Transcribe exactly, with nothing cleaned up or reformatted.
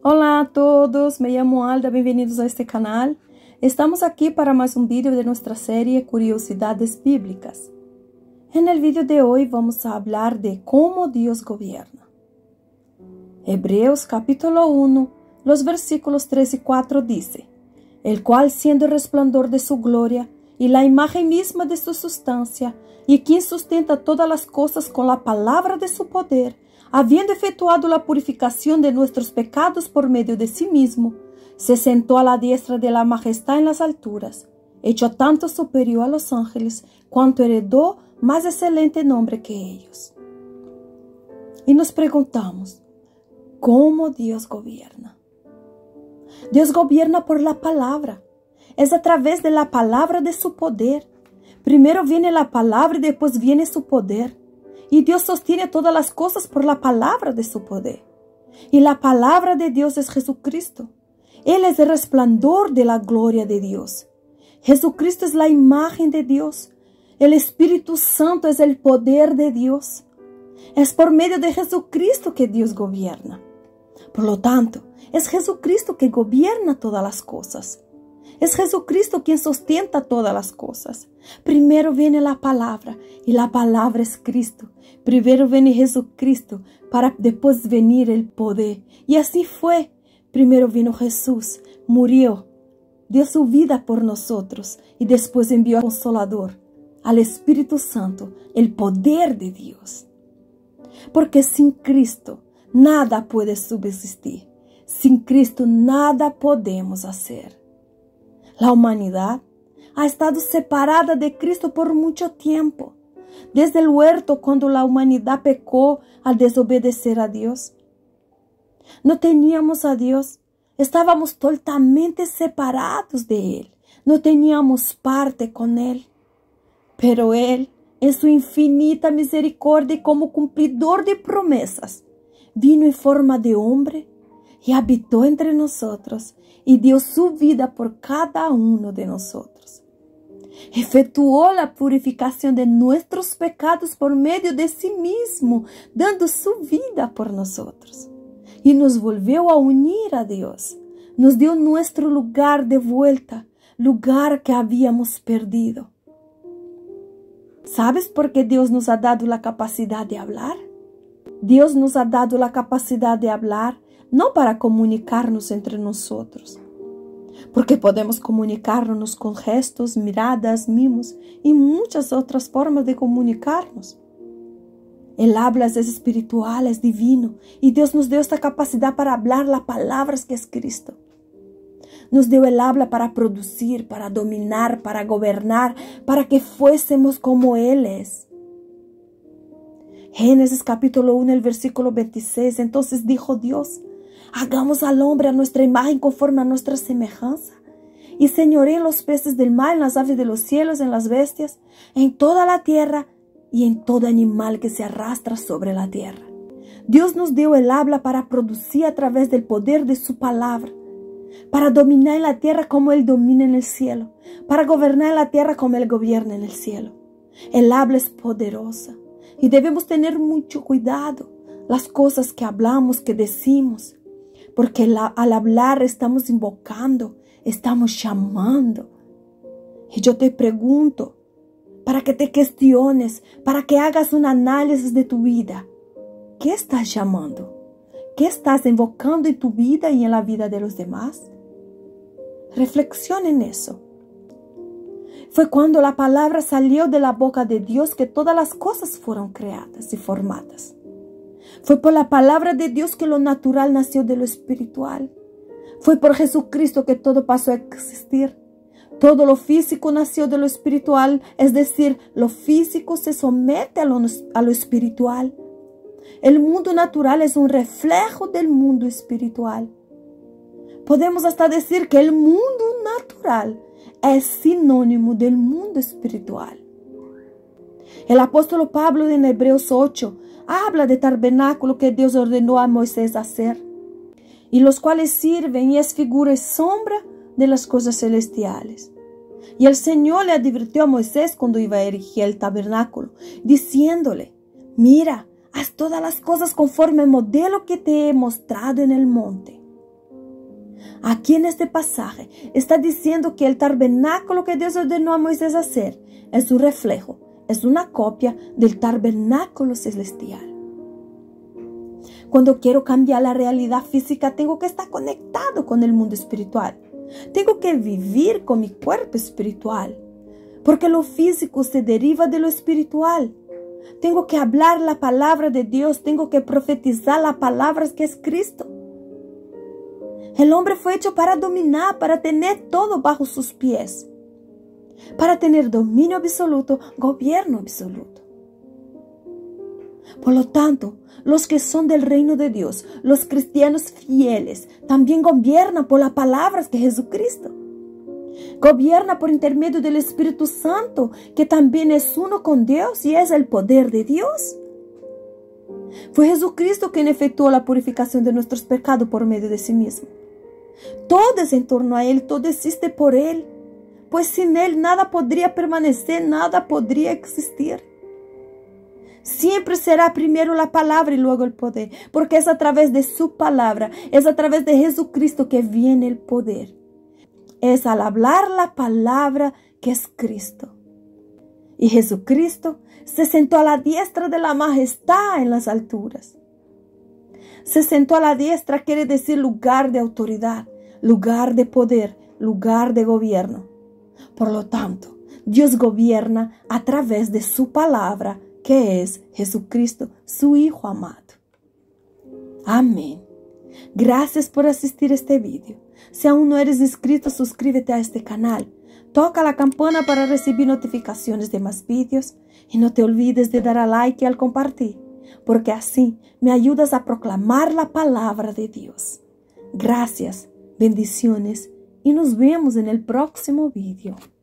Hola a todos, me llamo Alda, bienvenidos a este canal. Estamos aquí para más un vídeo de nuestra serie Curiosidades Bíblicas. En el vídeo de hoy vamos a hablar de cómo Dios gobierna. Hebreos capítulo uno, los versículos tres y cuatro dice: el cual siendo el resplandor de su gloria y la imagen misma de su sustancia, y quien sustenta todas las cosas con la palabra de su poder, habiendo efectuado la purificación de nuestros pecados por medio de sí mismo, se sentó a la diestra de la majestad en las alturas, hecho tanto superior a los ángeles, cuanto heredó más excelente nombre que ellos. Y nos preguntamos, ¿cómo Dios gobierna? Dios gobierna por la palabra. Es a través de la palabra de su poder. Primero viene la palabra y después viene su poder. Y Dios sostiene todas las cosas por la palabra de su poder. Y la palabra de Dios es Jesucristo. Él es el resplandor de la gloria de Dios. Jesucristo es la imagen de Dios. El Espíritu Santo es el poder de Dios. Es por medio de Jesucristo que Dios gobierna. Por lo tanto, es Jesucristo que gobierna todas las cosas. Es Jesucristo quien sustenta todas las cosas. Primero viene la palabra, y la palabra es Cristo. Primero viene Jesucristo, para después venir el poder. Y así fue. Primero vino Jesús, murió, dio su vida por nosotros, y después envió al Consolador, al Espíritu Santo, el poder de Dios. Porque sin Cristo nada puede subsistir. Sin Cristo nada podemos hacer. La humanidad ha estado separada de Cristo por mucho tiempo. Desde el huerto, cuando la humanidad pecó al desobedecer a Dios. No teníamos a Dios. Estábamos totalmente separados de Él. No teníamos parte con Él. Pero Él, en su infinita misericordia y como cumplidor de promesas, vino en forma de hombre y habitó entre nosotros y dio su vida por cada uno de nosotros. Efectuó la purificación de nuestros pecados por medio de sí mismo, dando su vida por nosotros. Y nos volvió a unir a Dios. Nos dio nuestro lugar de vuelta, lugar que habíamos perdido. ¿Sabes por qué Dios nos ha dado la capacidad de hablar? Dios nos ha dado la capacidad de hablar no para comunicarnos entre nosotros, porque podemos comunicarnos con gestos, miradas, mimos y muchas otras formas de comunicarnos. El habla es espiritual, es divino, y Dios nos dio esta capacidad para hablar las palabras que es Cristo. Nos dio el habla para producir, para dominar, para gobernar, para que fuésemos como Él es. Génesis capítulo uno, el versículo veintiséis, entonces dijo Dios: hagamos al hombre a nuestra imagen conforme a nuestra semejanza, y señoree en los peces del mar, en las aves de los cielos, en las bestias, en toda la tierra y en todo animal que se arrastra sobre la tierra. Dios nos dio el habla para producir a través del poder de su palabra, para dominar en la tierra como Él domina en el cielo, para gobernar en la tierra como Él gobierna en el cielo. El habla es poderosa y debemos tener mucho cuidado las cosas que hablamos, que decimos, porque la, al hablar estamos invocando, estamos llamando. Y yo te pregunto, para que te cuestiones, para que hagas un análisis de tu vida. ¿Qué estás llamando? ¿Qué estás invocando en tu vida y en la vida de los demás? Reflexiona en eso. Fue cuando la palabra salió de la boca de Dios que todas las cosas fueron creadas y formadas. Fue por la palabra de Dios que lo natural nació de lo espiritual. Fue por Jesucristo que todo pasó a existir. Todo lo físico nació de lo espiritual, es decir, lo físico se somete a lo, a lo espiritual. El mundo natural es un reflejo del mundo espiritual. Podemos hasta decir que el mundo natural es sinónimo del mundo espiritual. El apóstol Pablo en Hebreos ocho habla de tabernáculo que Dios ordenó a Moisés hacer, y los cuales sirven y es figura y sombra de las cosas celestiales. Y el Señor le advirtió a Moisés cuando iba a erigir el tabernáculo, diciéndole: mira, haz todas las cosas conforme al modelo que te he mostrado en el monte. Aquí en este pasaje está diciendo que el tabernáculo que Dios ordenó a Moisés hacer es un reflejo, es una copia del tabernáculo celestial. Cuando quiero cambiar la realidad física, tengo que estar conectado con el mundo espiritual. Tengo que vivir con mi cuerpo espiritual, porque lo físico se deriva de lo espiritual. Tengo que hablar la palabra de Dios, tengo que profetizar las palabras que es Cristo. El hombre fue hecho para dominar, para tener todo bajo sus pies, para tener dominio absoluto, gobierno absoluto. Por lo tanto, los que son del reino de Dios, los cristianos fieles, también gobiernan por las palabras de Jesucristo. Gobierna por intermedio del Espíritu Santo, que también es uno con Dios y es el poder de Dios. Fue Jesucristo quien efectuó la purificación de nuestros pecados por medio de sí mismo. Todo es en torno a Él, todo existe por Él, pues sin Él nada podría permanecer, nada podría existir. Siempre será primero la palabra y luego el poder, porque es a través de su palabra, es a través de Jesucristo que viene el poder. Es al hablar la palabra que es Cristo. Y Jesucristo se sentó a la diestra de la majestad en las alturas. Se sentó a la diestra quiere decir lugar de autoridad, lugar de poder, lugar de gobierno. Por lo tanto, Dios gobierna a través de su palabra, que es Jesucristo, su Hijo amado. Amén. Gracias por asistir a este video. Si aún no eres inscrito, suscríbete a este canal. Toca la campana para recibir notificaciones de más videos. Y no te olvides de dar a like y al compartir, porque así me ayudas a proclamar la palabra de Dios. Gracias, bendiciones y nos vemos en el próximo video.